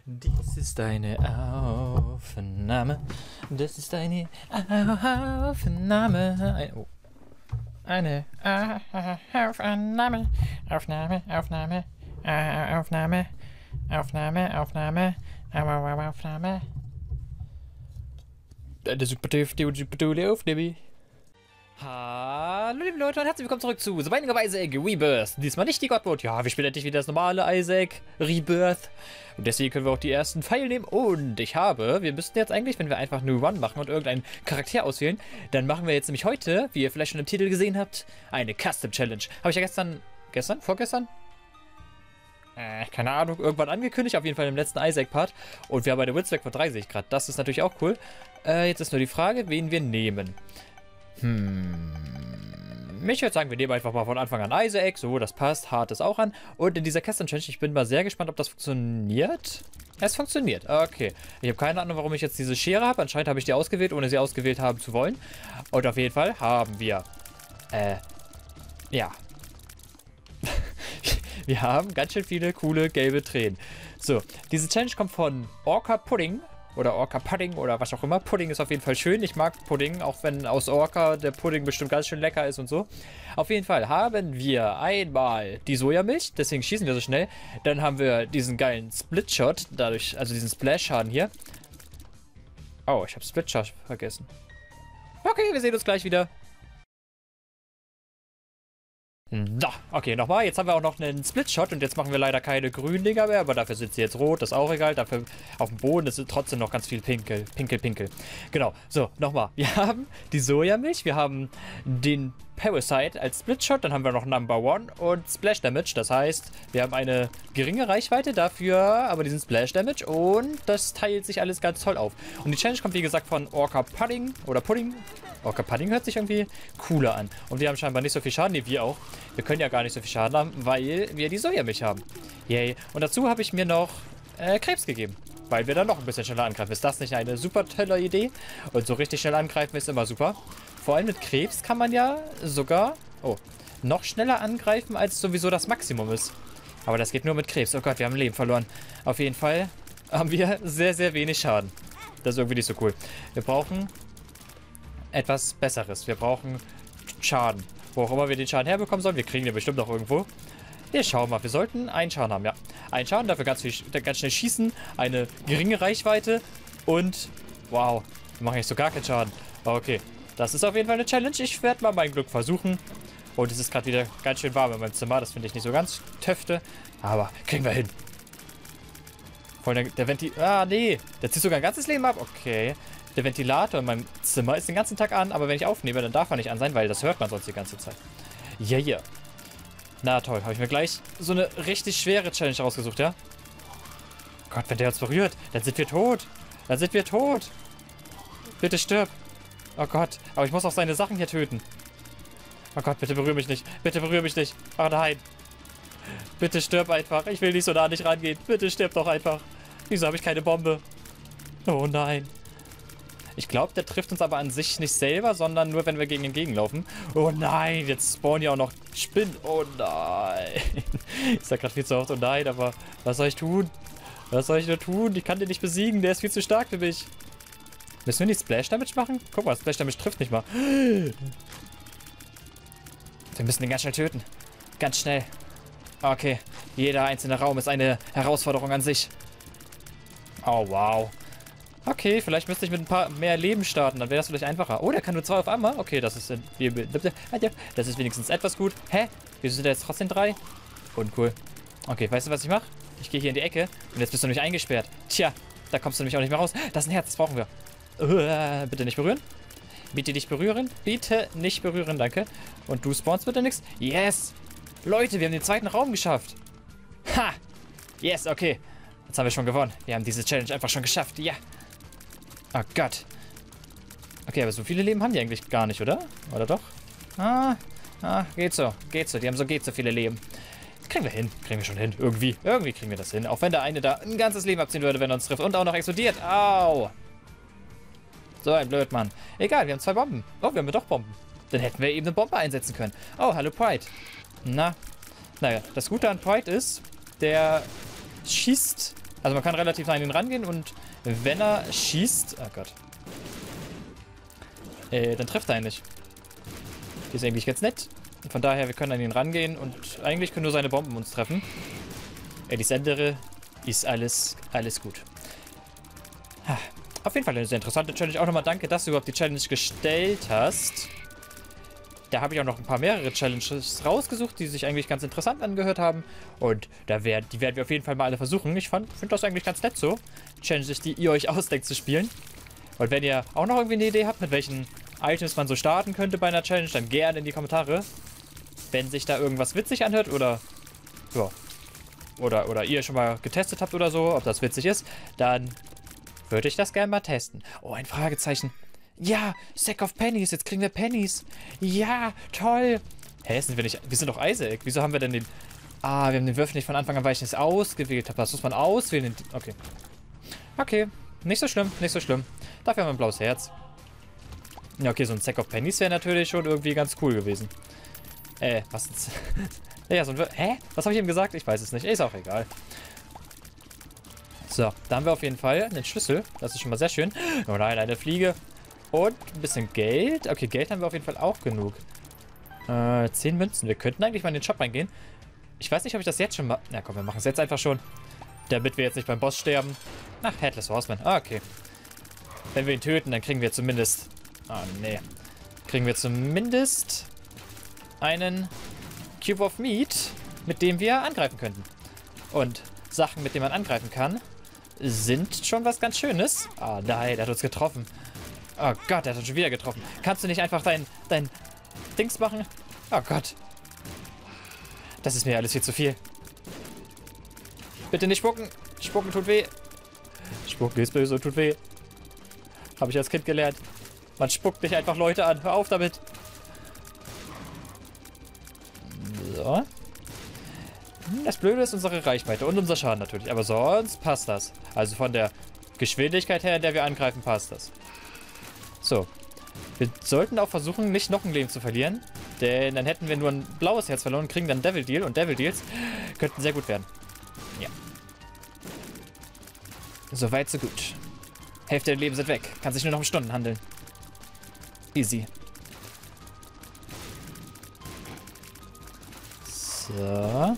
Dies ist eine Aufnahme. Das ist eine Aufnahme. Eine Aufnahme. Aufnahme. Eine super dufte Aufnahme. Hallo liebe Leute und herzlich willkommen zurück zu The Binding of Isaac Rebirth. Diesmal nicht die Godmode. Ja, wir spielen endlich wieder das normale Isaac Rebirth. Und deswegen können wir auch die ersten Pfeile nehmen. Und wir müssten jetzt eigentlich, wenn wir einfach New Run machen und irgendeinen Charakter auswählen, dann machen wir jetzt nämlich heute, wie ihr vielleicht schon im Titel gesehen habt, eine Custom Challenge. Habe ich ja vorgestern? Keine Ahnung, irgendwann angekündigt, auf jeden Fall im letzten Isaac-Part. Und wir haben eine Wins-Weg von 3, sehe ich gerade. Das ist natürlich auch cool. Jetzt ist nur die Frage, wen wir nehmen. Ich würde sagen, wir nehmen einfach mal von Anfang an Isaac. So, das passt. Hart ist auch an. Und in dieser Custom Challenge, ich bin mal sehr gespannt, ob das funktioniert. Es funktioniert. Okay. Ich habe keine Ahnung, warum ich jetzt diese Schere habe. Anscheinend habe ich die ausgewählt, ohne sie ausgewählt haben zu wollen. Und auf jeden Fall haben wir... ja. Wir haben ganz schön viele coole gelbe Tränen. So, diese Challenge kommt von Orca Pudding. Oder Orca Pudding oder was auch immer. Pudding ist auf jeden Fall schön. Ich mag Pudding, auch wenn aus Orca der Pudding bestimmt ganz schön lecker ist und so. Auf jeden Fall haben wir einmal die Sojamilch, deswegen schießen wir so schnell. Dann haben wir diesen geilen Split-Shot, dadurch, also diesen Splash-Schaden hier. Oh, ich habe Split-Shot vergessen. Okay, wir sehen uns gleich wieder. Da, okay, nochmal. Jetzt haben wir auch noch einen Split-Shot und jetzt machen wir leider keine grünen Dinger mehr, aber dafür sind sie jetzt rot, das ist auch egal. Dafür auf dem Boden ist trotzdem noch ganz viel Pinkel. Genau, so, nochmal. Wir haben die Sojamilch, wir haben den Parasite als Split-Shot, dann haben wir noch Number One und Splash Damage. Das heißt, wir haben eine geringe Reichweite, dafür aber diesen Splash Damage und das teilt sich alles ganz toll auf. Und die Challenge kommt, wie gesagt, von Orca Pudding oder Pudding. Orca Pudding hört sich irgendwie cooler an. Und wir haben scheinbar nicht so viel Schaden, nee, wir auch. Wir können ja gar nicht so viel Schaden haben, weil wir die Sojamilch haben. Yay. Und dazu habe ich mir noch Krebs gegeben, weil wir dann noch ein bisschen schneller angreifen. Ist das nicht eine super tolle Idee? Und so richtig schnell angreifen ist immer super. Vor allem mit Krebs kann man ja sogar noch schneller angreifen, als sowieso das Maximum ist. Aber das geht nur mit Krebs. Oh Gott, wir haben ein Leben verloren. Auf jeden Fall haben wir sehr, sehr wenig Schaden. Das ist irgendwie nicht so cool. Wir brauchen etwas Besseres. Wir brauchen Schaden. Wo auch immer wir den Schaden herbekommen sollen. Wir kriegen den bestimmt noch irgendwo. Wir schauen mal. Wir sollten einen Schaden haben, ja. Einen Schaden, dafür ganz schnell schießen. Eine geringe Reichweite. Und, wow, wir machen jetzt so gar keinen Schaden. Okay, das ist auf jeden Fall eine Challenge. Ich werde mal mein Glück versuchen. Und es ist gerade wieder ganz schön warm in meinem Zimmer. Das finde ich nicht so ganz töfte. Aber kriegen wir hin. Vor allem der Ventilator. Ah, nee. Der zieht sogar ein ganzes Leben ab. Okay. Der Ventilator in meinem Zimmer ist den ganzen Tag an, aber wenn ich aufnehme, dann darf er nicht an sein, weil das hört man sonst die ganze Zeit. Yeah. Na toll, habe ich mir gleich so eine richtig schwere Challenge rausgesucht, ja? Gott, wenn der uns berührt, dann sind wir tot. Bitte stirb. Oh Gott, aber ich muss auch seine Sachen hier töten. Oh Gott, bitte berühre mich nicht. Oh nein. Bitte stirb einfach. Ich will nicht so nah nicht rangehen. Bitte stirb doch einfach. Wieso habe ich keine Bombe? Oh nein. Ich glaube, der trifft uns aber an sich nicht selber, sondern nur, wenn wir gegen ihn gegenlaufen. Oh nein, jetzt spawnen ja auch noch Spinnen. Oh nein. Ich sag gerade viel zu oft, oh nein, aber was soll ich tun? Was soll ich nur tun? Ich kann den nicht besiegen, der ist viel zu stark für mich. Müssen wir nicht Splash Damage machen? Guck mal, Splash Damage trifft nicht mal. Wir müssen den ganz schnell töten. Ganz schnell. Okay, jeder einzelne Raum ist eine Herausforderung an sich. Oh, wow. Okay, vielleicht müsste ich mit ein paar mehr Leben starten, dann wäre das vielleicht einfacher. Oh, der kann nur 2 auf einmal. Okay, das ist wenigstens etwas gut. Hä? Wieso sind da jetzt trotzdem 3? Uncool. Okay, weißt du, was ich mache? Ich gehe hier in die Ecke und jetzt bist du nämlich eingesperrt. Tja, da kommst du nämlich auch nicht mehr raus. Das ist ein Herz, das brauchen wir. Bitte nicht berühren. Bitte nicht berühren. Bitte nicht berühren, danke. Und du spawnst bitte nichts. Yes! Leute, wir haben den zweiten Raum geschafft. Ha! Yes, okay. Jetzt haben wir schon gewonnen. Wir haben diese Challenge einfach schon geschafft. Ja. Oh Gott. Okay, aber so viele Leben haben die eigentlich gar nicht, oder? Oder doch? Geht so. Die haben so viele Leben. Das kriegen wir hin. Kriegen wir schon hin. Irgendwie kriegen wir das hin. Auch wenn der eine da ein ganzes Leben abziehen würde, wenn er uns trifft. Und auch noch explodiert. Au. So ein Blödmann. Egal, wir haben 2 Bomben. Oh, wir haben ja doch Bomben. Dann hätten wir eben eine Bombe einsetzen können. Oh, hallo Pride. Naja, das Gute an Pride ist, der schießt Also man kann relativ nah an ihn rangehen und wenn er schießt... Oh Gott. Dann trifft er eigentlich. Ist eigentlich ganz nett. Und von daher, wir können an ihn rangehen und eigentlich können nur seine Bomben uns treffen. Das andere ist alles gut. Auf jeden Fall eine sehr interessante Challenge. Auch nochmal danke, dass du überhaupt die Challenge gestellt hast. Da habe ich auch noch ein paar mehrere Challenges rausgesucht, die sich eigentlich ganz interessant angehört haben. Und die werden wir auf jeden Fall mal alle versuchen. Ich finde das eigentlich ganz nett so. Challenges, die ihr euch ausdenkt zu spielen. Und wenn ihr auch noch irgendwie eine Idee habt, mit welchen Items man so starten könnte bei einer Challenge, dann gerne in die Kommentare. Wenn sich da irgendwas witzig anhört oder... Ja. Oder ihr schon mal getestet habt oder so, ob das witzig ist, dann würde ich das gerne mal testen. Oh, ein Fragezeichen. Ja, Sack of Pennies. Jetzt kriegen wir Pennies. Ja, toll. Hä, sind wir nicht... Wir sind doch Isaac. Wieso haben wir denn den... Ah, wir haben den Würfel nicht von Anfang an, weil ich es ausgewählt habe. Das muss man auswählen. Okay. Okay. Nicht so schlimm. Nicht so schlimm. Dafür haben wir ein blaues Herz. Ja, okay, so ein Sack of Pennies wäre natürlich schon irgendwie ganz cool gewesen. Was ist... Ja, so ein Würfel... Hä? Was habe ich ihm gesagt? Ich weiß es nicht. Ist auch egal. So, da haben wir auf jeden Fall einen Schlüssel. Das ist schon mal sehr schön. Oh nein, eine Fliege. Und ein bisschen Geld. Okay, Geld haben wir auf jeden Fall auch genug. 10 Münzen. Wir könnten eigentlich mal in den Shop reingehen. Ich weiß nicht, ob ich das jetzt schon mal... Na komm, wir machen es jetzt einfach schon. Damit wir jetzt nicht beim Boss sterben. Ach, Headless Horseman. Ah, okay. Wenn wir ihn töten, dann kriegen wir zumindest... Ah, nee. Kriegen wir zumindest einen Cube of Meat, mit dem wir angreifen könnten. Und Sachen, mit denen man angreifen kann, sind schon was ganz Schönes. Ah, nein, der hat uns getroffen. Oh Gott, der hat uns schon wieder getroffen. Kannst du nicht einfach dein Dings machen? Oh Gott. Das ist mir alles viel zu viel. Bitte nicht spucken. Spucken tut weh. Spucken ist böse und tut weh. Habe ich als Kind gelernt. Man spuckt nicht einfach Leute an. Hör auf damit. So. Das Blöde ist unsere Reichweite und unser Schaden natürlich. Aber sonst passt das. Also von der Geschwindigkeit her, in der wir angreifen, passt das. So. Wir sollten auch versuchen, nicht noch ein Leben zu verlieren. Denn dann hätten wir nur ein blaues Herz verloren und kriegen dann Devil Deal. Und Devil Deals könnten sehr gut werden. Ja. Soweit, so gut. Hälfte der Leben sind weg. Kann sich nur noch um Stunden handeln. Easy. So.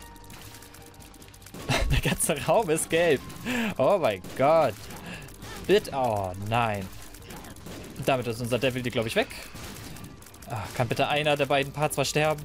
Der ganze Raum ist gelb. Oh mein Gott. Bitte. Oh nein. Damit ist unser Devil, glaube ich, weg. Ach, kann bitte einer der beiden Parts mal sterben?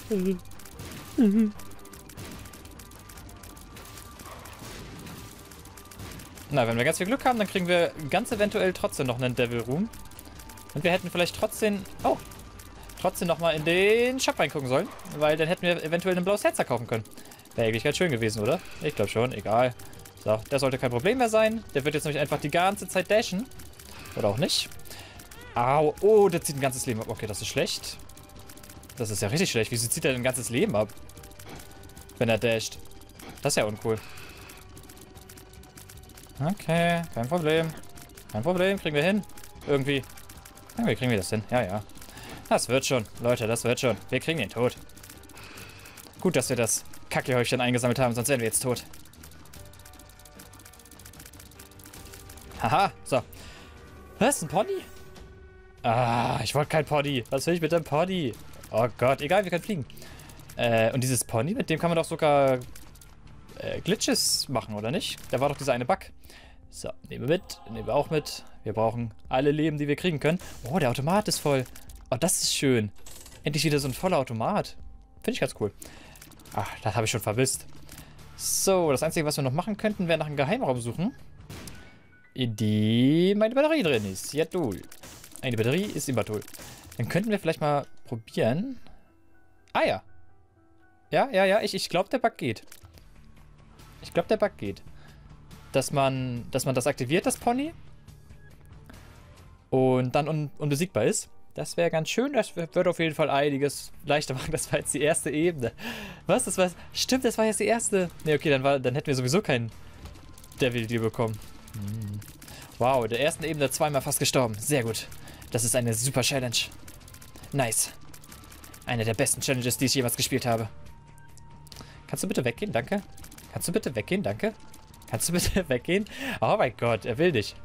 Na, wenn wir ganz viel Glück haben, dann kriegen wir ganz eventuell trotzdem noch einen Devil Room. Und wir hätten vielleicht trotzdem... Oh. Trotzdem nochmal in den Shop reingucken sollen. Weil dann hätten wir eventuell ein blaues Herz kaufen können. Wäre eigentlich ganz schön gewesen, oder? Ich glaube schon. Egal. So, der sollte kein Problem mehr sein. Der wird jetzt nämlich einfach die ganze Zeit dashen. Oder auch nicht. Au. Oh, der zieht ein ganzes Leben ab. Okay, das ist schlecht. Das ist ja richtig schlecht. Wieso zieht er denn ein ganzes Leben ab? Wenn er dasht. Das ist ja uncool. Okay, kein Problem. Kein Problem, kriegen wir hin. Irgendwie. Irgendwie kriegen wir das hin. Ja, ja. Das wird schon. Leute, das wird schon. Wir kriegen den tot. Gut, dass wir das Kackehäufchen eingesammelt haben, sonst wären wir jetzt tot. Haha, so. Was, ein Pony? Ah, ich wollte kein Pony. Was will ich mit dem Pony? Oh Gott, egal, wir können fliegen. Und dieses Pony, mit dem kann man doch sogar Glitches machen, oder nicht? Da war doch dieser eine Bug. So, nehmen wir mit. Nehmen wir auch mit. Wir brauchen alle Leben, die wir kriegen können. Oh, der Automat ist voll. Oh, das ist schön. Endlich wieder so ein voller Automat. Finde ich ganz cool. Ach, das habe ich schon vermisst. So, das Einzige, was wir noch machen könnten, wäre nach einem Geheimraum suchen. In dem meine Batterie drin ist. Ja, toll. Eine Batterie ist immer toll. Dann könnten wir vielleicht mal probieren. Ah ja. Ja, ich glaube, der Bug geht. Ich glaube, der Bug geht. Dass man das aktiviert, das Pony. Und dann unbesiegbar ist. Das wäre ganz schön. Das würde auf jeden Fall einiges leichter machen. Das war jetzt die erste Ebene. Was? Das war... Stimmt, das war jetzt die erste. Ne, okay, dann hätten wir sowieso keinen Devil Deal bekommen. Wow, der ersten Ebene zweimal fast gestorben. Sehr gut. Das ist eine super Challenge. Nice. Eine der besten Challenges, die ich jemals gespielt habe. Kannst du bitte weggehen? Danke. Kannst du bitte weggehen? Danke. Kannst du bitte weggehen? Oh mein Gott, er will dich.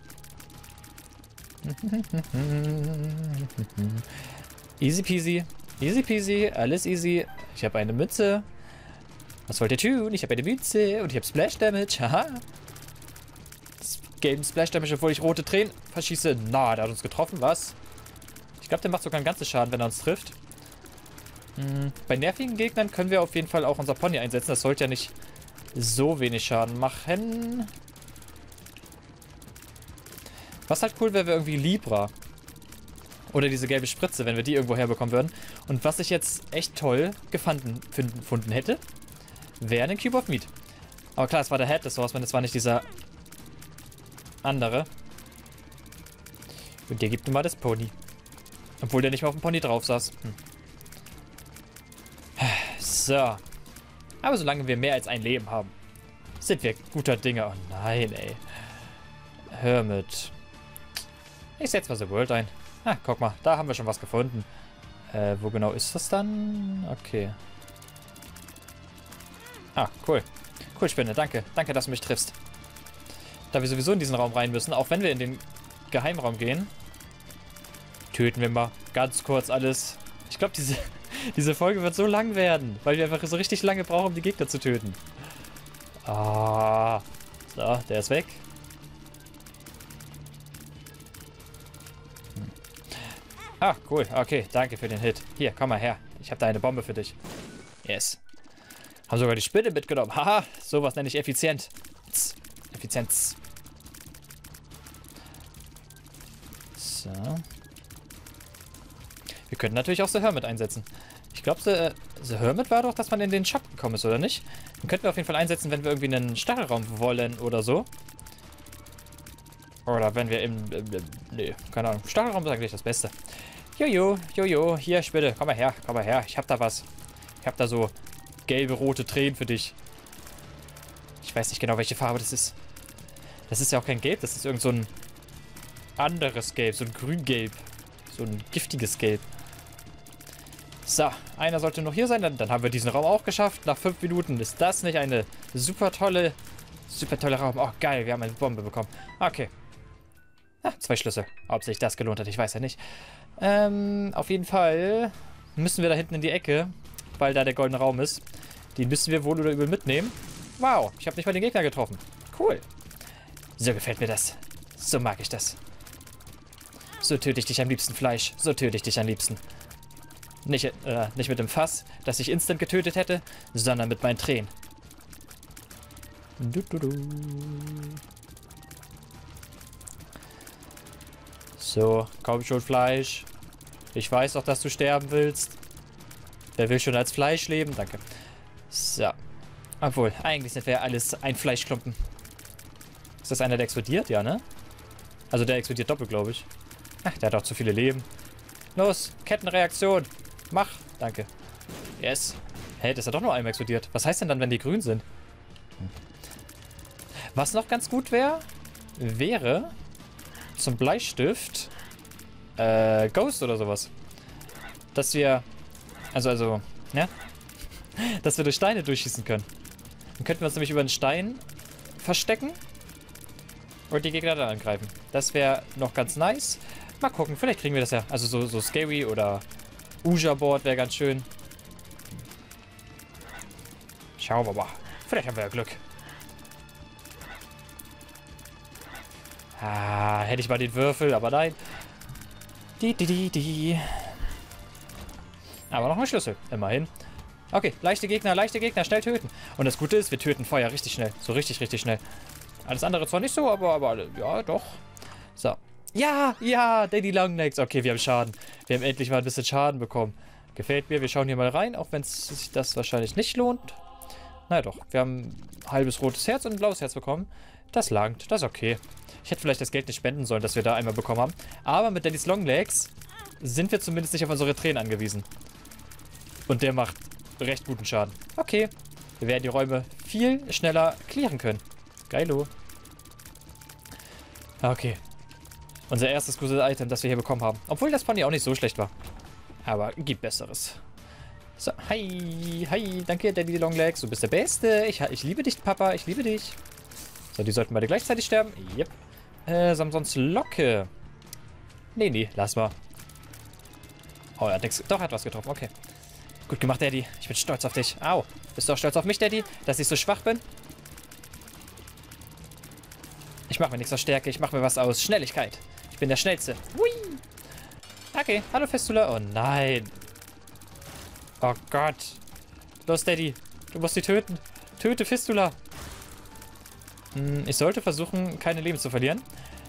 Easy peasy. Easy peasy. Alles easy. Ich habe eine Mütze. Was wollt ihr tun? Ich habe eine Mütze und ich habe Splash Damage. Haha. Gelben Splash Damage, obwohl ich rote Tränen verschieße. Na, der hat uns getroffen. Was? Ich glaube, der macht sogar einen ganzen Schaden, wenn er uns trifft. Bei nervigen Gegnern können wir auf jeden Fall auch unser Pony einsetzen. Das sollte ja nicht so wenig Schaden machen. Was halt cool wäre, wäre irgendwie Libra. Oder diese gelbe Spritze, wenn wir die irgendwo herbekommen würden. Und was ich jetzt echt toll gefunden hätte, wäre ein Cube of Meat. Aber klar, es war der Head des Horseman, es war nicht dieser andere. Und der gibt nun mal das Pony. Obwohl der nicht mal auf dem Pony drauf saß. So. Aber solange wir mehr als ein Leben haben, sind wir guter Dinge. Oh nein, ey. Hermit. Ich setze mal The World ein. Ah, guck mal, da haben wir schon was gefunden. Wo genau ist das dann? Okay. Ah, cool. Cool, Spinne, danke. Danke, dass du mich triffst. Da wir sowieso in diesen Raum rein müssen, auch wenn wir in den Geheimraum gehen, töten wir mal ganz kurz alles. Ich glaube, diese Folge wird so lang werden, weil wir einfach so richtig lange brauchen, um die Gegner zu töten. Ah. So, der ist weg. Ah, cool. Okay, danke für den Hit. Hier, komm mal her. Ich habe da eine Bombe für dich. Yes. Haben sogar die Spinne mitgenommen. Haha, sowas nenne ich effizient. Effizienz. So. Wir könnten natürlich auch The Hermit einsetzen. Ich glaube, The Hermit war doch, dass man in den Shop gekommen ist, oder nicht? Den könnten wir auf jeden Fall einsetzen, wenn wir irgendwie einen Stachelraum wollen oder so. Oder wenn wir nee, keine Ahnung. Stachelraum ist eigentlich das Beste. Jojo, jojo, hier, Spinne, komm mal her, ich hab da was. Ich hab da so gelbe, rote Tränen für dich. Ich weiß nicht genau, welche Farbe das ist. Das ist ja auch kein Gelb, das ist irgend so ein anderes Gelb, so ein Grüngelb. So ein giftiges Gelb. So, einer sollte noch hier sein, dann haben wir diesen Raum auch geschafft. Nach 5 Minuten ist das nicht eine super tolle Raum. Oh, geil, wir haben eine Bombe bekommen. Okay. Ah, 2 Schlüssel. Ob sich das gelohnt hat, ich weiß ja nicht. Auf jeden Fall müssen wir da hinten in die Ecke, weil da der goldene Raum ist. Den müssen wir wohl oder übel mitnehmen. Wow, ich habe nicht mal den Gegner getroffen. Cool. So gefällt mir das. So mag ich das. So töte ich dich am liebsten, Fleisch. So töte ich dich am liebsten. Nicht mit dem Fass, das ich instant getötet hätte, sondern mit meinen Tränen. So, komm schon, Fleisch. Ich weiß doch, dass du sterben willst. Wer will schon als Fleisch leben? Danke. So. Obwohl, eigentlich sind wir ja alles ein Fleischklumpen. Ist das einer, der explodiert? Ja, ne? Also der explodiert doppelt, glaube ich. Ach, der hat auch zu viele Leben. Los, Kettenreaktion. Mach. Danke. Yes. Hey, das hat doch nur einmal explodiert. Was heißt denn dann, wenn die grün sind? Was noch ganz gut wäre, zum Bleistift Ghost oder sowas. Dass wir, also, ja, dass wir durch Steine durchschießen können. Dann könnten wir uns nämlich über einen Stein verstecken und die Gegner dann angreifen. Das wäre noch ganz nice. Mal gucken, vielleicht kriegen wir das ja. Also so Scary oder Ouija-Board wäre ganz schön. Schauen wir mal. Vielleicht haben wir ja Glück. Ah, hätte ich mal den Würfel, aber nein. Aber noch ein Schlüssel, immerhin. Okay, leichte Gegner, schnell töten. Und das Gute ist, wir töten Feuer richtig schnell. So richtig, richtig schnell. Alles andere zwar nicht so, aber ja, doch. So. Ja, Daddy Longlegs. Okay, wir haben Schaden. Wir haben endlich mal ein bisschen Schaden bekommen. Gefällt mir. Wir schauen hier mal rein, auch wenn es sich das wahrscheinlich nicht lohnt. Naja doch, wir haben ein halbes rotes Herz und ein blaues Herz bekommen. Das langt, das ist okay. Ich hätte vielleicht das Geld nicht spenden sollen, das wir da einmal bekommen haben. Aber mit Daddy's Longlegs sind wir zumindest nicht auf unsere Tränen angewiesen. Und der macht recht guten Schaden. Okay, wir werden die Räume viel schneller clearen können. Geilo. Okay. Unser erstes gutes Item, das wir hier bekommen haben. Obwohl das Pony auch nicht so schlecht war. Aber gibt Besseres. So, hi, danke Daddy Longlegs, du bist der Beste. Ich liebe dich, Papa, ich liebe dich. So, die sollten beide gleichzeitig sterben. Yep. Samsons Locke. Nee, lass mal. Oh, er hat nichts. Doch, er hat was getroffen. Okay. Gut gemacht, Daddy. Ich bin stolz auf dich. Au. Bist du auch stolz auf mich, Daddy? Dass ich so schwach bin? Ich mache mir nichts aus Stärke. Ich mache mir was aus Schnelligkeit. Ich bin der Schnellste. Hui. Okay. Hallo, Fistula. Oh, nein. Oh Gott. Los, Daddy. Du musst sie töten. Töte Fistula. Ich sollte versuchen, keine Leben zu verlieren.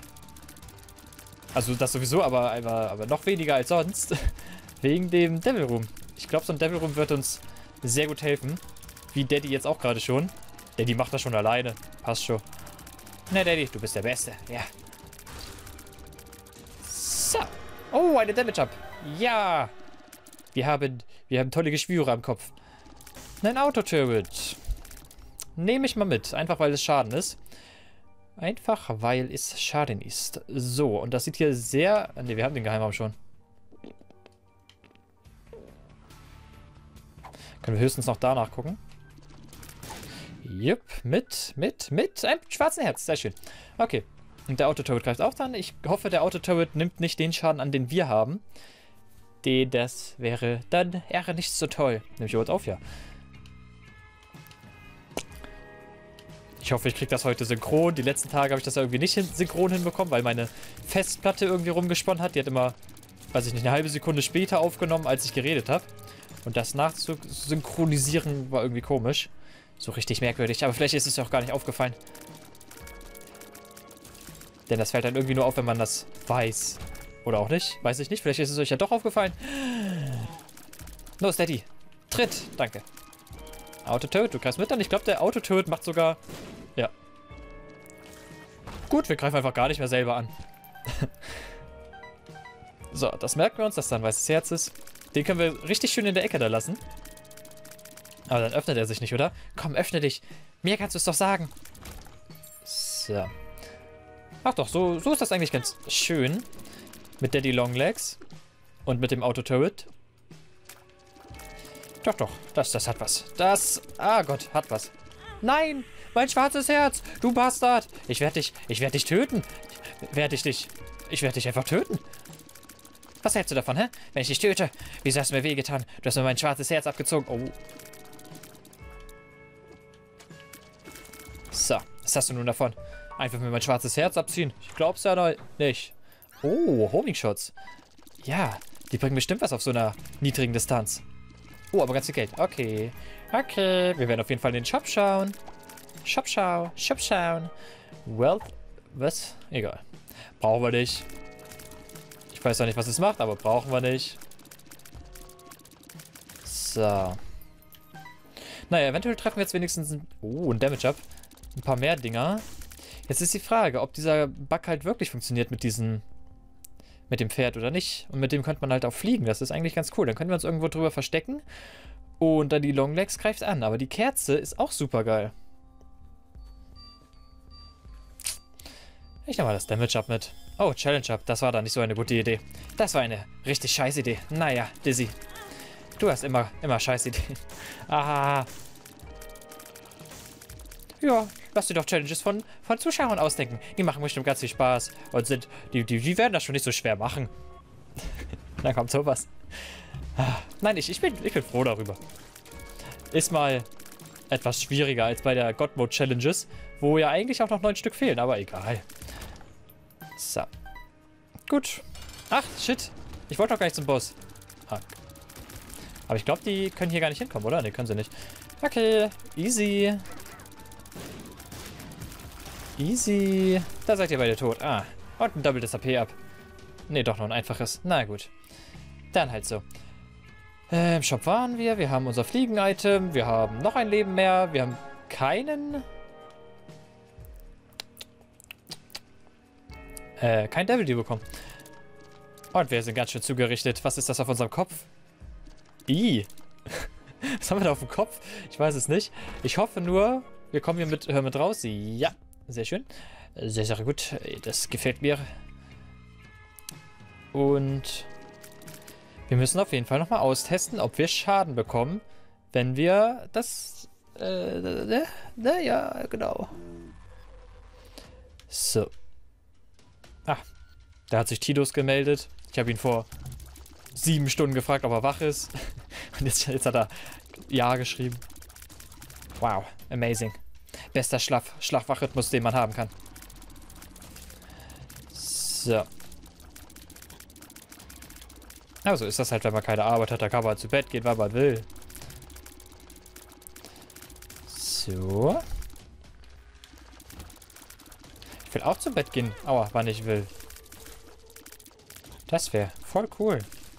Also das sowieso, aber noch weniger als sonst. Wegen dem Devil Room. Ich glaube, so ein Devil Room wird uns sehr gut helfen. Wie Daddy jetzt auch gerade schon. Daddy macht das schon alleine. Passt schon. Na, Daddy, du bist der Beste. Ja. So. Oh, eine Damage Up. Ja. Wir haben tolle Geschwüre am Kopf. Ein Auto-Turret. Nehme ich mal mit. Einfach, weil es Schaden ist. Einfach, weil es Schaden ist. So, und das sieht hier sehr... Ne, wir haben den Geheimraum schon. Können wir höchstens noch danach gucken. Jupp, mit einem schwarzen Herz. Sehr schön. Okay. Und der Auto-Turret greift auch dann. Ich hoffe, der Auto-Turret nimmt nicht den Schaden an, den wir haben. Das wäre dann nicht so toll. Nehme ich überhaupt auf, ja. Ich hoffe, ich kriege das heute synchron. Die letzten Tage habe ich das ja irgendwie nicht synchron hinbekommen, weil meine Festplatte irgendwie rumgesponnen hat. Die hat immer, weiß ich nicht, eine halbe Sekunde später aufgenommen, als ich geredet habe. Und das nachzusynchronisieren war irgendwie komisch. So richtig merkwürdig. Aber vielleicht ist es ja auch gar nicht aufgefallen. Denn das fällt dann irgendwie nur auf, wenn man das weiß. Oder auch nicht. Weiß ich nicht. Vielleicht ist es euch ja doch aufgefallen. Los, Daddy. Tritt. Danke. Auto-Turret, du greifst mit an. Ich glaube, der Auto-Turret macht sogar... Ja. Gut, wir greifen einfach gar nicht mehr selber an. So, das merken wir uns, dass da ein weißes Herz ist. Den können wir richtig schön in der Ecke da lassen. Aber dann öffnet er sich nicht, oder? Komm, öffne dich. Mir kannst du es doch sagen. So. Ach doch, so ist das eigentlich ganz schön. Mit Daddy Longlegs. Und mit dem Auto-Turret. Doch, das hat was. Ah Gott, hat was. Nein, mein schwarzes Herz, du Bastard. Ich werde dich töten. Ich werde dich einfach töten. Was hältst du davon, hä? Wenn ich dich töte? Wieso hast du mir wehgetan? Du hast mir mein schwarzes Herz abgezogen. Oh. So, was hast du nun davon? Einfach mir mein schwarzes Herz abziehen? Ich glaub's ja noch nicht. Oh, Homing-Shots. Ja, die bringen bestimmt was auf so einer niedrigen Distanz. Oh, aber ganz viel Geld. Okay. Okay. Wir werden auf jeden Fall in den Shop schauen. Shop schauen. Well, was? Egal. Brauchen wir nicht. Ich weiß zwar nicht, was es macht, aber brauchen wir nicht. So. Naja, eventuell treffen wir jetzt wenigstens ein Damage-Up. Ein paar mehr Dinger. Jetzt ist die Frage, ob dieser Bug halt wirklich funktioniert mit diesem... mit dem Pferd oder nicht. Und mit dem könnte man halt auch fliegen. Das ist eigentlich ganz cool. Dann können wir uns irgendwo drüber verstecken. Und dann die Longlegs greift an. Aber die Kerze ist auch super geil. Ich nehme mal das Damage Up mit. Oh, Challenge Up. Das war dann nicht so eine gute Idee. Das war eine richtig scheiß Idee. Naja, Dizzy. Du hast immer scheiß Ideen. Aha. Ja, lass dir doch Challenges von Zuschauern ausdenken. Die machen bestimmt ganz viel Spaß. Und die werden das schon nicht so schwer machen. Dann kommt sowas. Nein, ich bin froh darüber. Ist mal etwas schwieriger als bei der God Mode Challenges, wo ja eigentlich auch noch 9 Stück fehlen, aber egal. So. Gut. Ach, shit. Ich wollte doch gar nicht zum Boss. Ah. Aber ich glaube, die können hier gar nicht hinkommen, oder? Ne, können sie nicht. Okay, easy. Easy. Da seid ihr beide tot. Ah, und ein doppeltes AP ab. Ne, doch noch ein einfaches. Na gut. Dann halt so. Im Shop waren wir. Wir haben unser Fliegen-Item. Wir haben noch ein Leben mehr. Wir haben keinen... kein Devil Deal bekommen. Und wir sind ganz schön zugerichtet. Was ist das auf unserem Kopf? I. Was haben wir da auf dem Kopf? Ich weiß es nicht. Ich hoffe nur, wir kommen hier mit raus. Ja, sehr schön. Sehr, sehr gut. Das gefällt mir. Und wir müssen auf jeden Fall nochmal austesten, ob wir Schaden bekommen, wenn wir das... ja, genau. So. Ah, da hat sich Tidus gemeldet. Ich habe ihn vor 7 Stunden gefragt, ob er wach ist. Und jetzt hat er ja geschrieben. Wow, amazing. Bester Schlaf-Wach-Rhythmus, den man haben kann. So. Aber so ist das halt, wenn man keine Arbeit hat. Da kann man zu Bett gehen, wann man will. So. Ich will auch zu Bett gehen. Aua, wann ich will. Das wäre voll cool.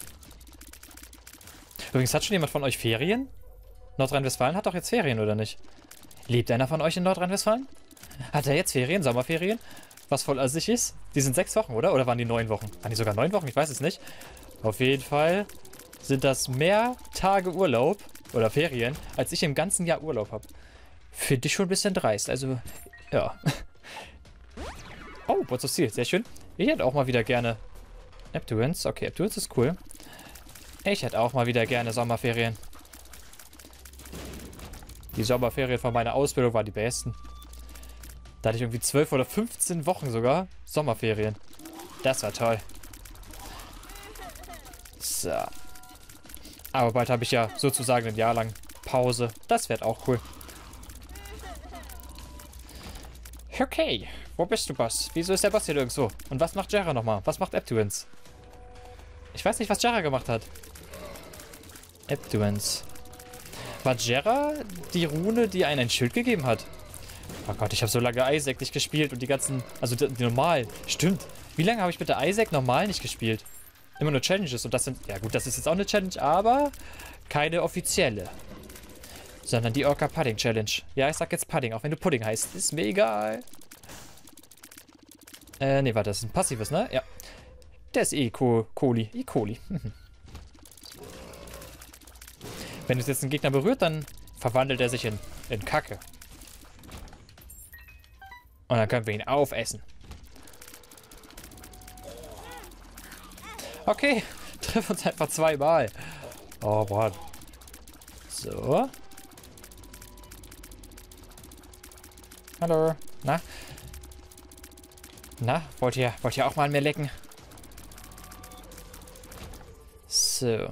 Übrigens, hat schon jemand von euch Ferien? Nordrhein-Westfalen hat doch jetzt Ferien, oder nicht? Lebt einer von euch in Nordrhein-Westfalen? Hat er jetzt Ferien, Sommerferien? Was voll assig ist? Die sind 6 Wochen, oder? Oder waren die 9 Wochen? Waren die sogar 9 Wochen? Ich weiß es nicht. Auf jeden Fall sind das mehr Tage Urlaub oder Ferien, als ich im ganzen Jahr Urlaub habe. Finde ich schon ein bisschen dreist. Also, ja. Oh, What's Ziel? Sehr schön. Ich hätte auch mal wieder gerne Neptunes. Okay, Neptunes ist cool. Ich hätte auch mal wieder gerne Sommerferien. Die Sommerferien von meiner Ausbildung waren die besten. Da hatte ich irgendwie 12 oder 15 Wochen sogar Sommerferien. Das war toll. So. Aber bald habe ich ja sozusagen ein Jahr lang Pause. Das wird auch cool. Okay. Wo bist du, Boss? Wieso ist der Boss hier nirgendwo? Und was macht Jera nochmal? Was macht Neptunes? Ich weiß nicht, was Jera gemacht hat. Neptunes. War Jera die Rune, die einen ein Schild gegeben hat? Oh Gott, ich habe so lange Isaac nicht gespielt und die ganzen... Also die normalen. Stimmt. Wie lange habe ich bitte Isaac normal nicht gespielt? Immer nur Challenges und das sind... Ja gut, das ist jetzt auch eine Challenge, aber keine offizielle. Sondern die Orca Pudding Challenge. Ja, ich sag jetzt Pudding, auch wenn du Pudding heißt. Ist mir egal. Nee, warte, das ist ein passives, ne? Ja. Der ist E. coli. E. coli. Wenn es jetzt einen Gegner berührt, dann verwandelt er sich in Kacke. Und dann können wir ihn aufessen. Okay, treff uns einfach 2-mal. Oh, Mann. So. Hallo. Na? Na, wollt ihr auch mal an mir lecken? So.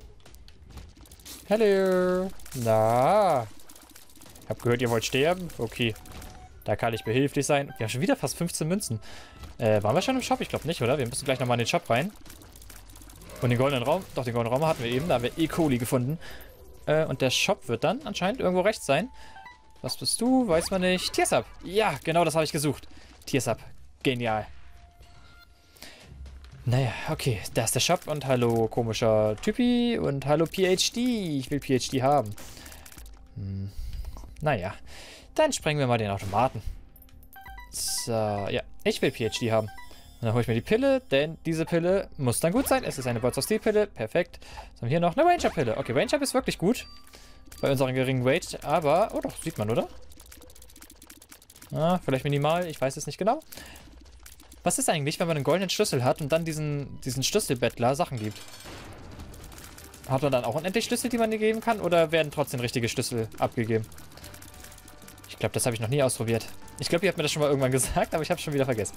Hallo. Na. Hab gehört, ihr wollt sterben? Okay. Da kann ich behilflich sein. Wir haben schon wieder fast 15 Münzen. Waren wir schon im Shop? Ich glaube nicht, oder? Wir müssen gleich nochmal in den Shop rein. Und den goldenen Raum? Doch, den goldenen Raum hatten wir eben. Da haben wir E. coli gefunden. Und der Shop wird dann anscheinend irgendwo rechts sein. Was bist du? Weiß man nicht. Tiersub. Ja, genau das habe ich gesucht. Tiersub. Genial. Naja, okay. Da ist der Shop und hallo komischer Typi und hallo PhD. Ich will PhD haben. Naja. Dann sprengen wir mal den Automaten. So, ja. Ich will PhD haben. Und dann hole ich mir die Pille, denn diese Pille muss dann gut sein. Es ist eine Birds of Steel Pille. Perfekt. Was haben wir hier noch? Eine Ranger Pille. Okay, Ranger ist wirklich gut. Bei unserem geringen Weight. Aber, oh doch, sieht man, oder? Ah, vielleicht minimal. Ich weiß es nicht genau. Was ist eigentlich, wenn man einen goldenen Schlüssel hat und dann diesen Schlüsselbettler Sachen gibt? Hat man dann auch unendlich Schlüssel, die man dir geben kann? Oder werden trotzdem richtige Schlüssel abgegeben? Ich glaube, das habe ich noch nie ausprobiert. Ich glaube, ihr habt mir das schon mal irgendwann gesagt, aber ich habe es schon wieder vergessen.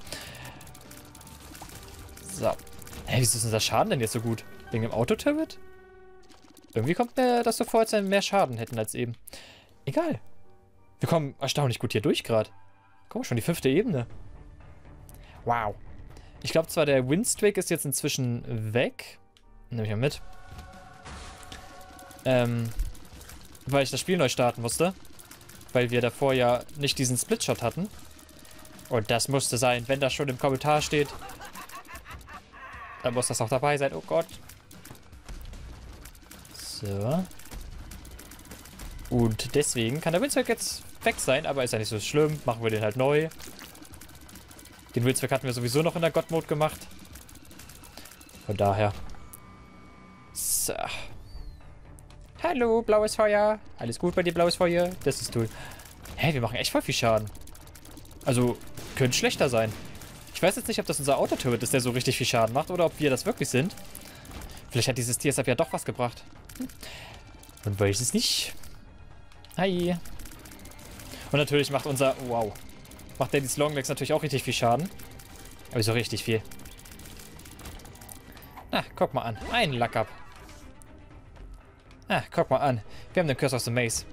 So. Hey, wieso ist unser Schaden denn jetzt so gut? Wegen dem Auto-Turret? Irgendwie kommt mir das so vor, als wenn wir mehr Schaden hätten als eben. Egal. Wir kommen erstaunlich gut hier durch gerade. Komm, schon die 5. Ebene. Wow. Ich glaube zwar, der Windstreak ist jetzt inzwischen weg. Nehme ich mal mit. Weil ich das Spiel neu starten musste. Weil wir davor ja nicht diesen Splitshot hatten. Und das musste sein, wenn das schon im Kommentar steht. Dann muss das auch dabei sein. Oh Gott. So. Und deswegen kann der Windstreak jetzt weg sein, aber ist ja nicht so schlimm. Machen wir den halt neu. Den Windstreak hatten wir sowieso noch in der God-Mode gemacht. Von daher. So. Hallo, blaues Feuer. Alles gut bei dir, blaues Feuer? Das ist toll. Hey, wir machen echt voll viel Schaden. Also, könnte schlechter sein. Ich weiß jetzt nicht, ob das unser Auto-Turret ist, der so richtig viel Schaden macht, oder ob wir das wirklich sind. Vielleicht hat dieses Tiersub ja doch was gebracht. Man weiß es nicht. Hi. Und natürlich macht unser... Wow. macht Daddy's Longlegs natürlich auch richtig viel Schaden. Aber so richtig viel. Ah, guck mal an. Ein Luck Up. Ah, guck mal an. Wir haben den Curse of the Maze.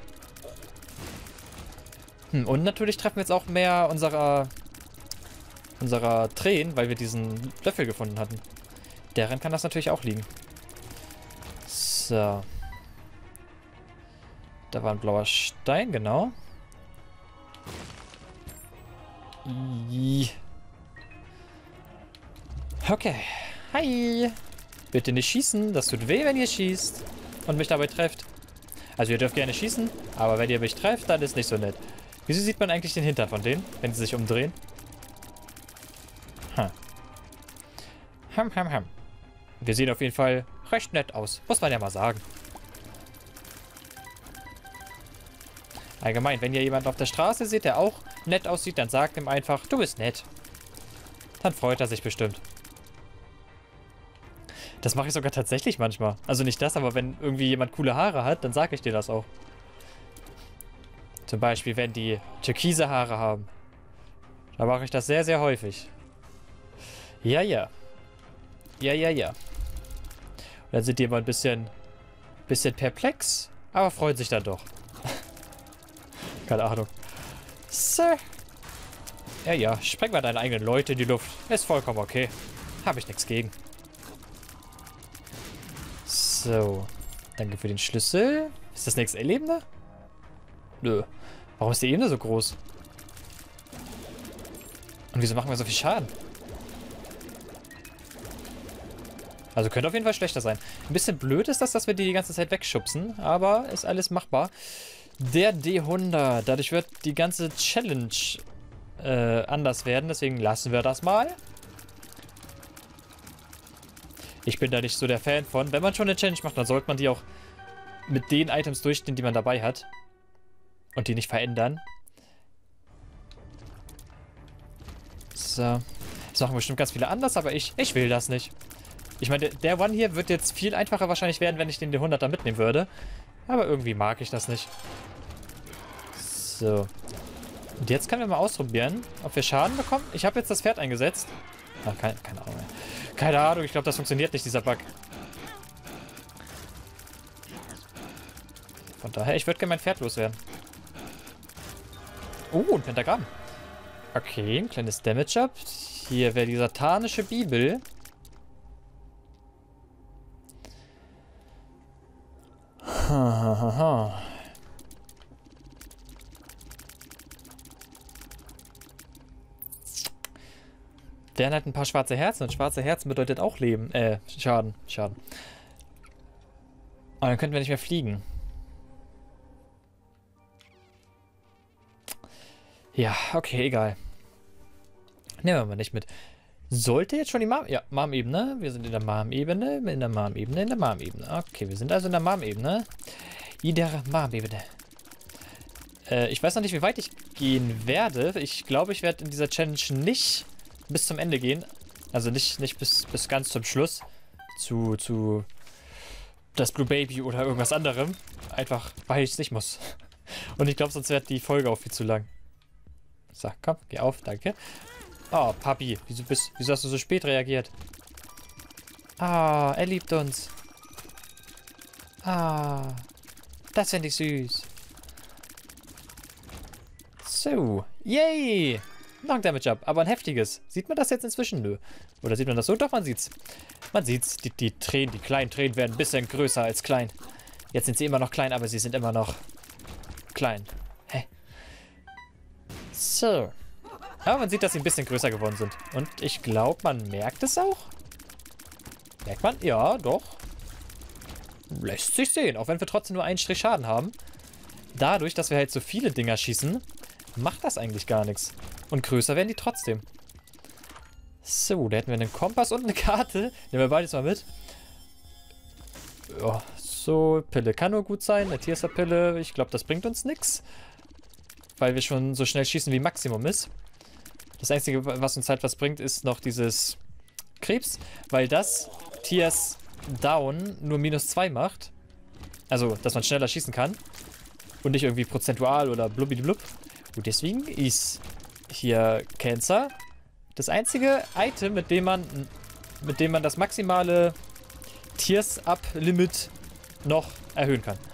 Und natürlich treffen wir jetzt auch mehr unserer Tränen, weil wir diesen Löffel gefunden hatten. Daran kann das natürlich auch liegen. So. Da war ein blauer Stein, genau. Okay. Hi. Bitte nicht schießen. Das tut weh, wenn ihr schießt. Und mich dabei trefft. Also ihr dürft gerne schießen, aber wenn ihr mich trefft, dann ist nicht so nett. Wieso sieht man eigentlich den Hintern von denen, wenn sie sich umdrehen? Wir sehen auf jeden Fall recht nett aus. Muss man ja mal sagen. Allgemein, wenn ihr jemanden auf der Straße seht, der auch nett aussieht, dann sagt ihm einfach, du bist nett. Dann freut er sich bestimmt. Das mache ich sogar tatsächlich manchmal. Also nicht das, aber wenn irgendwie jemand coole Haare hat, dann sage ich dir das auch. Zum Beispiel, wenn die türkise Haare haben. Da mache ich das sehr, sehr häufig. Ja, ja. Ja, ja, ja. Und dann sind die immer ein bisschen perplex, aber freuen sich dann doch. Keine Ahnung. So. Ja, ja. Spreng mal deine eigenen Leute in die Luft. Ist vollkommen okay. Habe ich nichts gegen. So. Danke für den Schlüssel. Ist das nächste Lebende? Nö. Warum ist die Ebene so groß? Und wieso machen wir so viel Schaden? Also könnte auf jeden Fall schlechter sein. Ein bisschen blöd ist das, dass wir die ganze Zeit wegschubsen. Aber ist alles machbar. Der D100. Dadurch wird die ganze Challenge anders werden. Deswegen lassen wir das mal. Ich bin da nicht so der Fan von. Wenn man schon eine Challenge macht, dann sollte man die auch mit den Items durchstehen, die man dabei hat. Und die nicht verändern. So. Das machen bestimmt ganz viele anders, aber ich will das nicht. Ich meine, der One hier wird jetzt viel einfacher wahrscheinlich werden, wenn ich den D100 da mitnehmen würde. Aber irgendwie mag ich das nicht. So. Und jetzt können wir mal ausprobieren, ob wir Schaden bekommen. Ich habe jetzt das Pferd eingesetzt. Ach, keine Ahnung mehr. Keine Ahnung, ich glaube, das funktioniert nicht, dieser Bug. Von daher, ich würde gerne mein Pferd loswerden. Oh, ein Pentagramm. Okay, ein kleines Damage-Up. Hier wäre die satanische Bibel. Der hat ein paar schwarze Herzen und schwarze Herzen bedeutet auch Leben. Schaden. Aber dann könnten wir nicht mehr fliegen. Ja, okay, egal. Nehmen wir mal nicht mit. Sollte jetzt schon die Mom-Ebene. Wir sind in der Mom-Ebene, in der Mom-Ebene, in der Mom-Ebene. Okay, wir sind also in der Mom-Ebene. In der Mom-Ebene. Ich weiß noch nicht, wie weit ich gehen werde. Ich glaube, ich werde in dieser Challenge nicht bis zum Ende gehen. Also nicht bis ganz zum Schluss. Zu das Blue Baby oder irgendwas anderem. Einfach, weil ich es nicht muss. Und ich glaube, sonst wird die Folge auch viel zu lang. So, komm, geh auf, danke. Oh, Papi, wieso hast du so spät reagiert? Ah, er liebt uns. Ah, das finde ich süß. So, yay! Noch ein Damage-Up, aber ein heftiges. Sieht man das jetzt inzwischen? Nö. Oder sieht man das so? Doch, man sieht's. Man sieht's. Die Tränen, die kleinen Tränen werden ein bisschen größer als klein. Jetzt sind sie immer noch klein, aber sie sind immer noch klein. Hä? So. Aber man sieht, dass sie ein bisschen größer geworden sind. Und ich glaube, man merkt es auch. Merkt man? Ja, doch. Lässt sich sehen, auch wenn wir trotzdem nur einen Strich Schaden haben. Dadurch, dass wir halt so viele Dinger schießen, macht das eigentlich gar nichts. Und größer werden die trotzdem. So, da hätten wir einen Kompass und eine Karte. Nehmen wir beides mal mit. Ja, so, Pille kann nur gut sein. Eine Tierster-Pille, ich glaube, das bringt uns nichts. Weil wir schon so schnell schießen, wie Maximum ist. Das Einzige, was uns halt was bringt, ist noch dieses Krebs. Weil das Tears Down nur -2 macht. Also, dass man schneller schießen kann. Und nicht irgendwie prozentual oder blubbidiblub. Und deswegen ist hier Cancer. Das einzige Item, mit dem man das maximale Tears-Up-Limit noch erhöhen kann.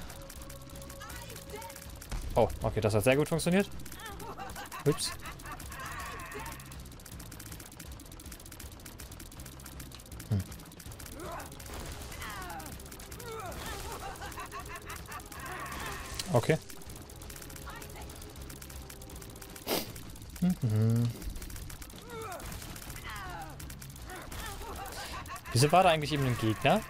Oh, okay, das hat sehr gut funktioniert. Ups. Okay. Wieso war da eigentlich eben ein Gegner?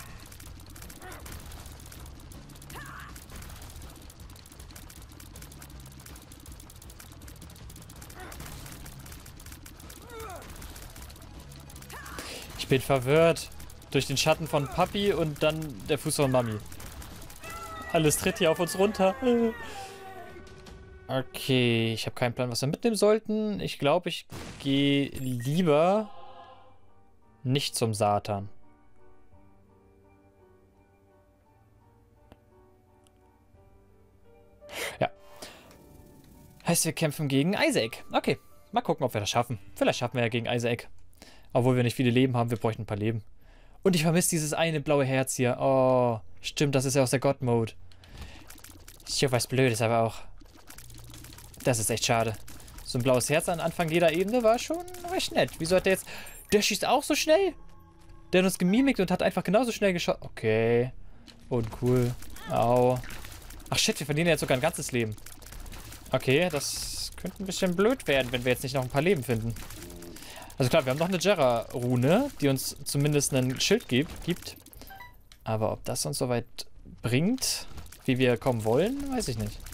Ich bin verwirrt. Durch den Schatten von Papi und dann der Fuß von Mami. Alles tritt hier auf uns runter. Okay, ich habe keinen Plan, was wir mitnehmen sollten. Ich glaube, ich gehe lieber nicht zum Satan. Ja. Heißt, wir kämpfen gegen Isaac. Okay, mal gucken, ob wir das schaffen. Vielleicht schaffen wir ja gegen Isaac. Obwohl wir nicht viele Leben haben, wir bräuchten ein paar Leben. Und ich vermisse dieses eine blaue Herz hier. Oh, stimmt, das ist ja aus der God-Mode. Ist ja was Blödes, aber auch. Das ist echt schade. So ein blaues Herz am Anfang jeder Ebene war schon recht nett. Wieso hat der jetzt... Der schießt auch so schnell? Der hat uns gemimikt und hat einfach genauso schnell geschossen. Okay. Uncool. Au. Ach shit, wir verlieren jetzt sogar ein ganzes Leben. Okay, das könnte ein bisschen blöd werden, wenn wir jetzt nicht noch ein paar Leben finden. Also klar, wir haben noch eine Jera-Rune, die uns zumindest einen Schild gibt. Aber ob das uns so weit bringt, wie wir kommen wollen, weiß ich nicht.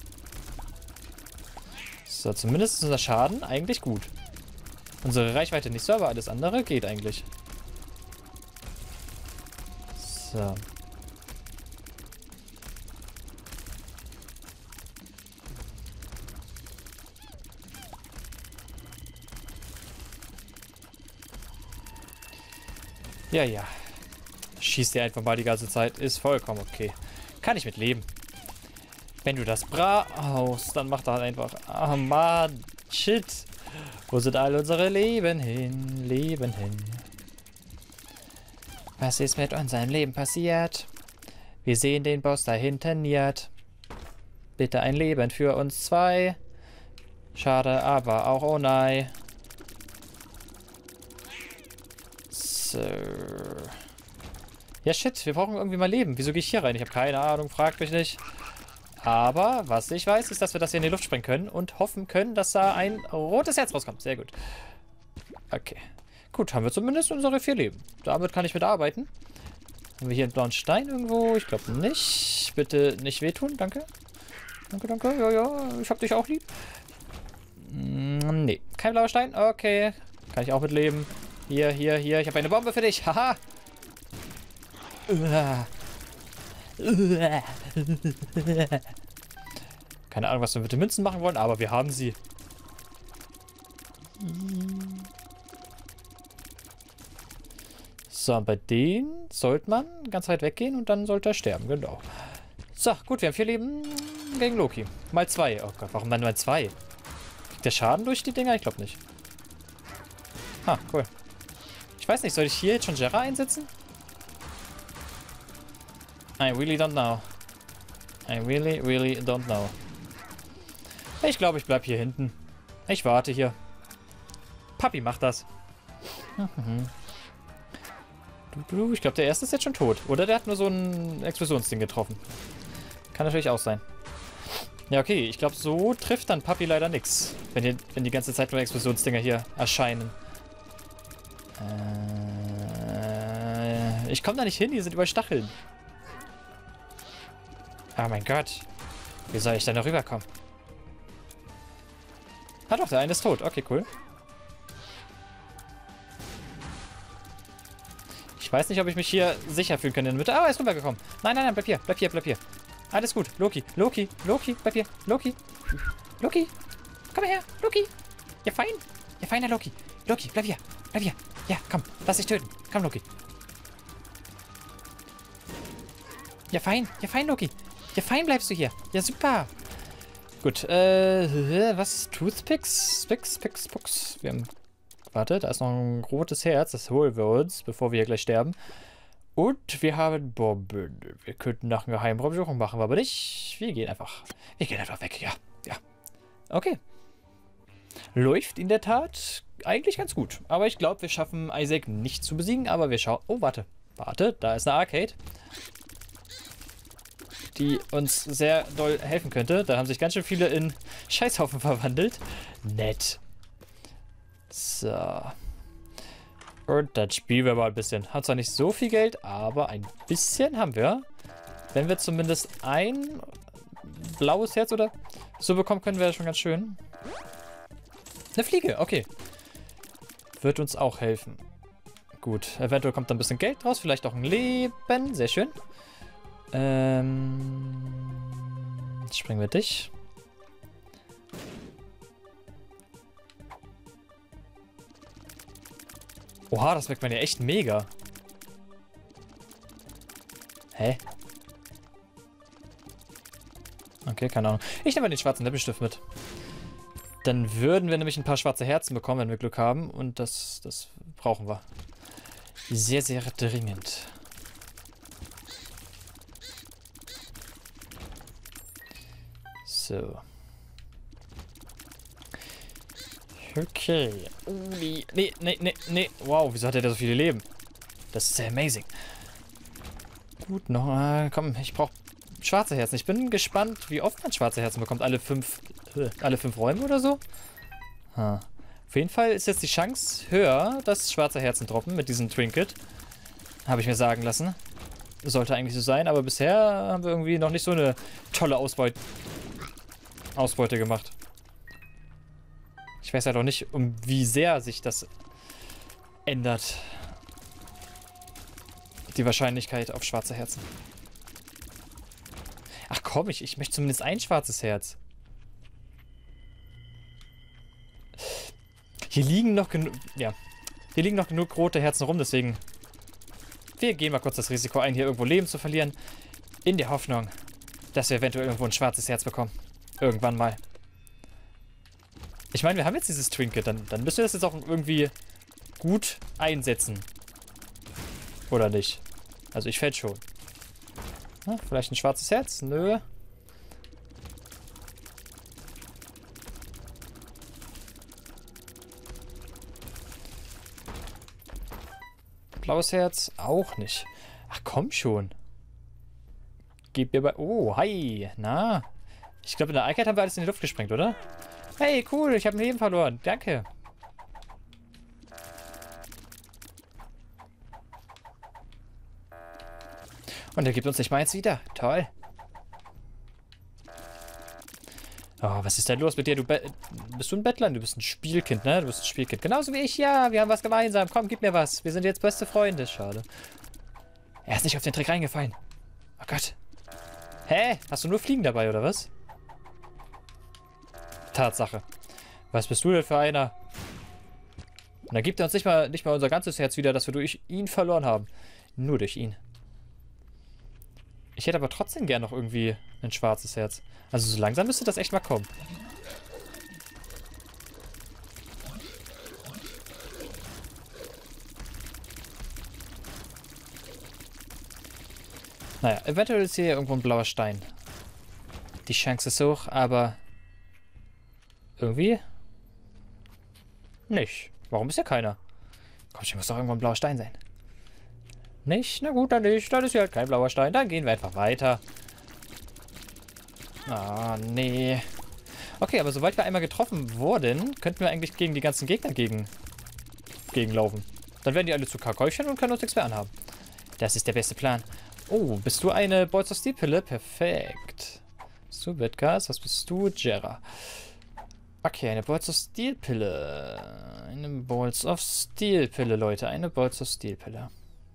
So, zumindest ist unser Schaden eigentlich gut. Unsere Reichweite nicht so, aber alles andere geht eigentlich. So. Ja, ja. Schießt dir einfach mal die ganze Zeit. Ist vollkommen okay. Kann ich mit leben. Wenn du das brauchst, dann mach das einfach. Ah, Mann. Shit. Wo sind all unsere Leben hin? Leben hin. Was ist mit unserem Leben passiert? Wir sehen den Boss da hinten niert. Bitte ein Leben für uns zwei. Schade, aber auch oh nein. So. Ja, shit, wir brauchen irgendwie mal Leben. Wieso gehe ich hier rein? Ich habe keine Ahnung, fragt mich nicht. Aber was ich weiß, ist, dass wir das hier in die Luft sprengen können und hoffen können, dass da ein rotes Herz rauskommt. Sehr gut. Okay. Gut, haben wir zumindest unsere 4 Leben. Damit kann ich mitarbeiten. Haben wir hier einen blauen Stein irgendwo? Ich glaube nicht. Bitte nicht wehtun, danke. Danke, danke. Ja, ja, ich hab dich auch lieb. Nee, kein blauer Stein. Okay. Kann ich auch mitleben. Hier, hier, hier. Ich habe eine Bombe für dich. Haha. Keine Ahnung, was wir mit den Münzen machen wollen, aber wir haben sie. So, bei denen sollte man ganz weit weggehen und dann sollte er sterben, genau. So, gut, wir haben 4 Leben gegen Loki. Mal 2. Oh Gott, warum dann mal 2? Kriegt der Schaden durch die Dinger? Ich glaube nicht. Ah, cool. Ich weiß nicht, soll ich hier jetzt schon Jera einsetzen? I really don't know. I really, really don't know. Ich glaube, ich bleib hier hinten. Ich warte hier. Papi macht das. Ich glaube, der erste ist jetzt schon tot. Oder der hat nur so ein Explosionsding getroffen. Kann natürlich auch sein. Ja, okay. Ich glaube, so trifft dann Papi leider nichts. Wenn die ganze Zeit nur Explosionsdinger hier erscheinen. Ich komme da nicht hin. Die sind überall Stacheln. Oh mein Gott. Wie soll ich denn da rüberkommen? Ah doch, der eine ist tot. Okay, cool. Ich weiß nicht, ob ich mich hier sicher fühlen kann in der Mitte. Ah, er ist rübergekommen. Nein, nein, nein, bleib hier, bleib hier, bleib hier. Alles gut. Loki, Loki, Loki, bleib hier. Loki. Loki. Komm her, Loki. Ja, fein. Ja, feiner Loki. Loki, bleib hier. Bleib hier. Ja, komm. Lass dich töten. Komm, Loki. Ja, fein. Ja, fein, Loki. Ja, fein bleibst du hier. Ja, super. Gut, was? Toothpicks? Picks. Wir haben... Warte, da ist noch ein rotes Herz. Das holen wir uns, bevor wir hier gleich sterben. Und wir haben Bomben. Wir könnten nach einem Geheimraum suchen, machen wir aber nicht. Wir gehen einfach weg, ja. Okay. Läuft in der Tat eigentlich ganz gut. Aber ich glaube, wir schaffen Isaac nicht zu besiegen, aber wir schauen... Oh, warte, da ist eine Arcade, die uns sehr doll helfen könnte. Da haben sich ganz schön viele in Scheißhaufen verwandelt. Nett. So. Und dann spielen wir mal ein bisschen. Haben zwar nicht so viel Geld, aber ein bisschen haben wir. Wenn wir zumindest ein blaues Herz oder so bekommen, können wir schon ganz schön. Eine Fliege, okay. Wird uns auch helfen. Gut, eventuell kommt da ein bisschen Geld raus, vielleicht auch ein Leben. Sehr schön. Jetzt springen wir dich. Oha, das merkt man ja echt mega. Hä? Okay, keine Ahnung. Ich nehme mal den schwarzen Lippenstift mit. Dann würden wir nämlich ein paar schwarze Herzen bekommen, wenn wir Glück haben. Und das brauchen wir. Sehr, sehr dringend. So. Okay. Nee. Wow, wieso hat er da so viele Leben? Das ist sehr amazing. Gut, noch. Komm, ich brauche schwarze Herzen. Ich bin gespannt, wie oft man schwarze Herzen bekommt. Alle fünf Räume oder so? Auf jeden Fall ist jetzt die Chance höher, dass schwarze Herzen droppen mit diesem Trinket. Habe ich mir sagen lassen. Sollte eigentlich so sein, aber bisher haben wir irgendwie noch nicht so eine tolle Ausbeute gemacht. Ich weiß ja doch nicht, wie sehr sich das ändert. Die Wahrscheinlichkeit auf schwarze Herzen. Ach komm, ich möchte zumindest ein schwarzes Herz. Hier liegen noch genug... Ja. Hier liegen noch genug rote Herzen rum, deswegen... Wir gehen mal kurz das Risiko ein, hier irgendwo Leben zu verlieren. In der Hoffnung, dass wir eventuell irgendwo ein schwarzes Herz bekommen. Irgendwann mal. Ich meine, wir haben jetzt dieses Trinket. Dann müssen wir das jetzt auch irgendwie gut einsetzen. Oder nicht? Also ich fällt schon. Na, vielleicht ein schwarzes Herz? Nö. Blaues Herz? Auch nicht. Ach komm schon. Gib mir bei... Oh, hi. Na. Ich glaube, in der Arcade haben wir alles in die Luft gesprengt, oder? Hey, cool. Ich habe ein Leben verloren. Danke. Und er gibt uns nicht mal eins wieder. Toll. Oh, was ist denn los mit dir? Bist du ein Bettler? Du bist ein Spielkind, ne? Du bist ein Spielkind. Genauso wie ich. Ja, wir haben was gemeinsam. Komm, gib mir was. Wir sind jetzt beste Freunde. Schade. Er ist nicht auf den Trick reingefallen. Oh Gott. Hä? Hast du nur Fliegen dabei, oder was? Tatsache. Was bist du denn für einer? Und da gibt er uns nicht mal unser ganzes Herz wieder, das wir durch ihn verloren haben. Nur durch ihn. Ich hätte aber trotzdem gern noch irgendwie ein schwarzes Herz. Also so langsam müsste das echt mal kommen. Naja, eventuell ist hier irgendwo ein blauer Stein. Die Chance ist hoch, aber irgendwie nicht. Warum ist hier keiner? Komm, hier muss doch irgendwo ein blauer Stein sein. Nicht? Na gut, dann nicht. Dann ist hier halt kein blauer Stein. Dann gehen wir einfach weiter. Ah, nee. Okay, aber sobald wir einmal getroffen wurden, könnten wir eigentlich gegen die ganzen Gegner gegenlaufen. Dann werden die alle zu Kakäuschen und können uns nichts mehr anhaben. Das ist der beste Plan. Oh, bist du eine Balls of Steel Pille? Perfekt. Bist du Bedcast? Was bist du? Jera. Okay, eine Balls of Steel Pille. Eine Balls of Steel Pille, Leute. Eine Balls of Steel Pille.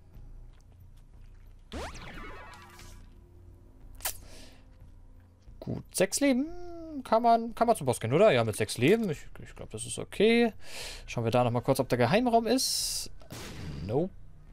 Gut, 6 Leben kann man zum Boss gehen, oder? Ja, mit 6 Leben. Ich glaube, das ist okay. Schauen wir da nochmal kurz, ob der Geheimraum ist. Nope.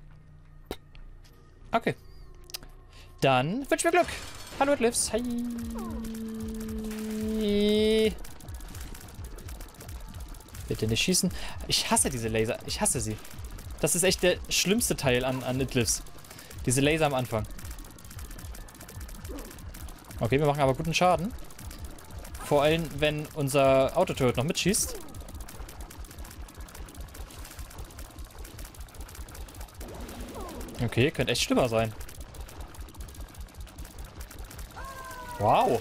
Okay. Dann wünschen wir Glück. Hallo, Lives. Hi. Bitte nicht schießen. Ich hasse diese Laser. Ich hasse sie. Das ist echt der schlimmste Teil an Idlifs. Diese Laser am Anfang. Okay, wir machen aber guten Schaden. Vor allem, wenn unser Autoturret noch mitschießt. Okay, könnte echt schlimmer sein. Wow.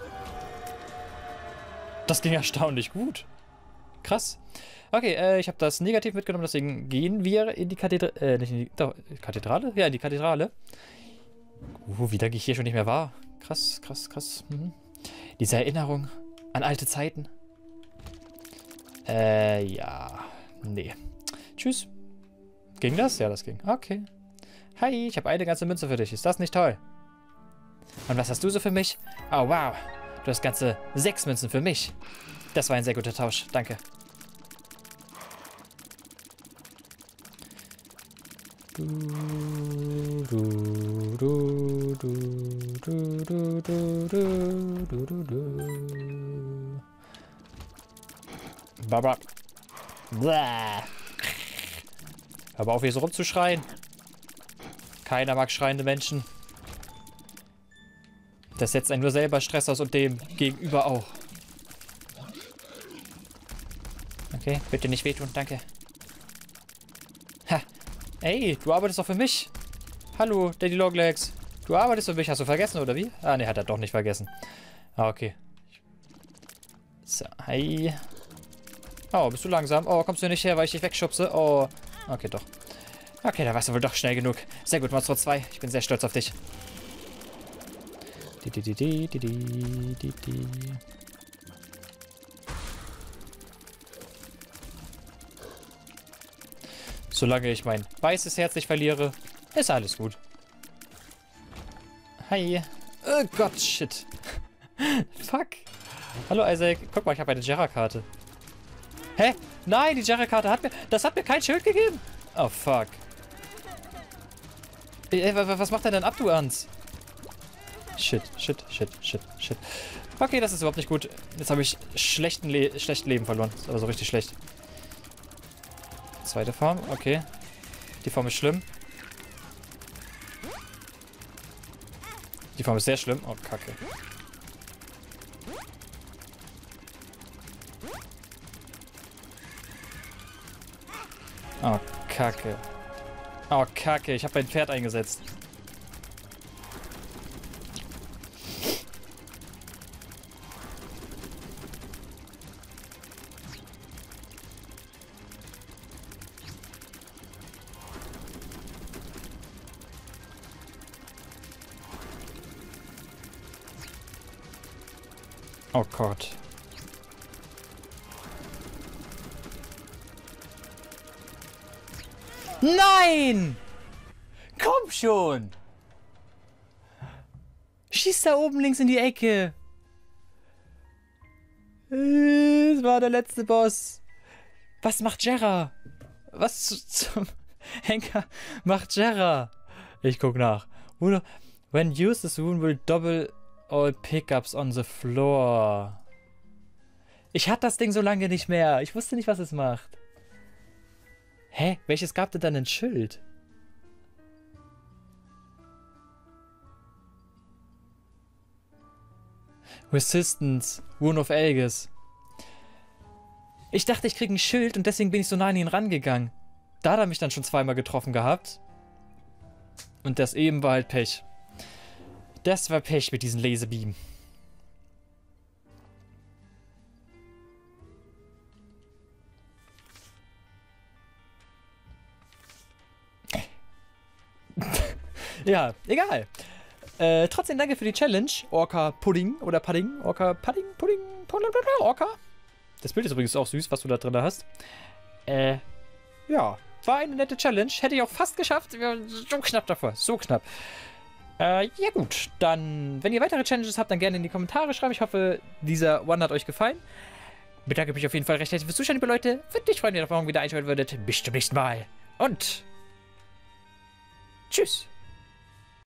Das ging erstaunlich gut. Krass. Okay, ich habe das negativ mitgenommen, deswegen gehen wir in die Kathedrale. Nicht in die Kathedrale? Ja, in die Kathedrale. Wieder gehe ich hier schon nicht mehr wahr. Krass, krass, krass. Diese Erinnerung an alte Zeiten. Ja. Nee. Tschüss. Ging das? Ja, das ging. Okay. Hi, ich habe eine ganze Münze für dich. Ist das nicht toll? Und was hast du so für mich? Oh, wow. Du hast ganze 6 Münzen für mich. Das war ein sehr guter Tausch. Danke. Baba. Hör aber auf, hier so rumzuschreien. Keiner mag schreiende Menschen. Das setzt einen nur selber Stress aus und dem Gegenüber auch. Okay, bitte nicht wehtun, danke. Ha. Ey, du arbeitest doch für mich. Hallo, Daddy Longlegs. Du arbeitest für mich, hast du vergessen, oder wie? Ah, ne, hat er doch nicht vergessen. Ah, okay. So, hi. Oh, bist du langsam? Oh, kommst du nicht her, weil ich dich wegschubse? Oh, okay, doch. Okay, da warst du wohl doch schnell genug. Sehr gut, Monster 2. Ich bin sehr stolz auf dich. Solange ich mein weißes Herz nicht verliere, ist alles gut. Hi. Oh Gott, shit. Fuck. Hallo Isaac. Guck mal, ich habe eine Jera-Karte. Hä? Nein, die Jera-Karte hat mir... Das hat mir kein Schild gegeben. Oh, fuck. Was macht er denn ab, du Ans? Shit, shit, shit, shit, shit. Okay, das ist überhaupt nicht gut. Jetzt habe ich schlecht Leben verloren. Das ist aber so richtig schlecht. Zweite Form, okay. Die Form ist schlimm. Die Form ist sehr schlimm. Oh, Kacke. Oh, Kacke. Oh, Kacke. Ich habe mein Pferd eingesetzt. Oh Gott. Nein! Komm schon! Schieß da oben links in die Ecke. Es war der letzte Boss. Was macht Jera? Was zum Henker macht Jera? Ich guck nach. When used, this rune will double all pickups on the floor. Ich hatte das Ding so lange nicht mehr. Ich wusste nicht, was es macht. Hä? Welches gab denn dann ein Schild? Resistance. Rune of Aegis. Ich dachte, ich kriege ein Schild und deswegen bin ich so nah an ihn rangegangen. Da hat er mich dann schon zweimal getroffen gehabt. Und das eben war halt Pech. Das war Pech mit diesen Laserbeam. Ja, egal. Trotzdem danke für die Challenge. Orca Pudding oder Pudding. Orca Pudding, Pudding, Orca. Das Bild ist übrigens auch süß, was du da drin hast. Ja, war eine nette Challenge. Hätte ich auch fast geschafft. So knapp davor. So knapp. Ja gut, dann, wenn ihr weitere Challenges habt, dann gerne in die Kommentare schreiben. Ich hoffe, dieser One hat euch gefallen. Bedanke mich auf jeden Fall recht herzlich fürs Zuschauen, liebe Leute. Würde mich freuen, wenn ihr morgen wieder einschalten würdet. Bis zum nächsten Mal. Und tschüss.